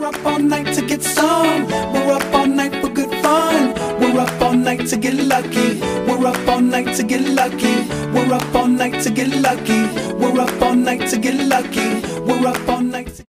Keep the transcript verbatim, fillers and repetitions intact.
up all night to get some. We're up all night for good fun. We're up all night to get lucky. We're up all night to get lucky. We're up all night to get lucky. We're up all night to get lucky. We're up all night to